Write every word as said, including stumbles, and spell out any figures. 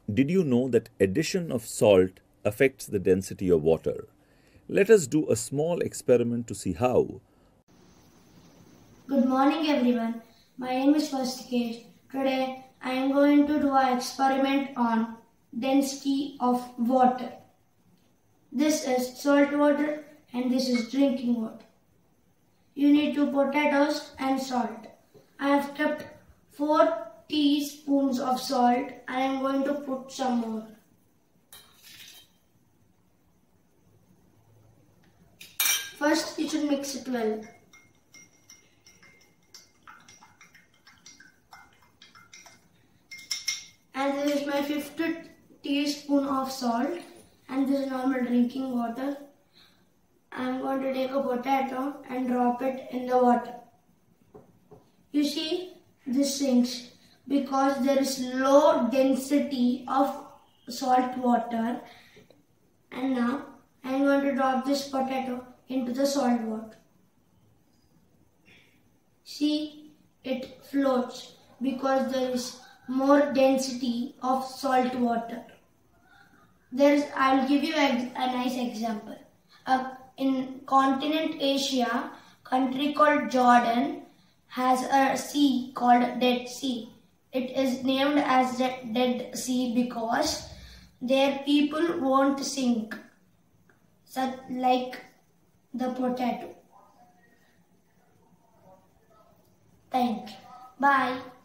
Did you know that addition of salt affects the density of water? Let us do a small experiment to see how. Good morning everyone. My name is Svastikesh. Today I am going to do an experiment on density of water. This is salt water and this is drinking water. You need two potatoes and salt. I have kept four teaspoons of salt and I am going to put some more. First you should mix it well. And this is my fifth teaspoon of salt and this is normal drinking water. I am going to take a potato and drop it in the water. You see, this sinks because there is low density of salt water. And now I am going to drop this potato into the salt water. See, it floats because there is more density of salt water. There is, I will give you a, a nice example. Uh, in continent Asia, country called Jordan has a sea called Dead Sea. It is named as the Dead Sea because their people won't sink, such like the potato. Thank you. Bye.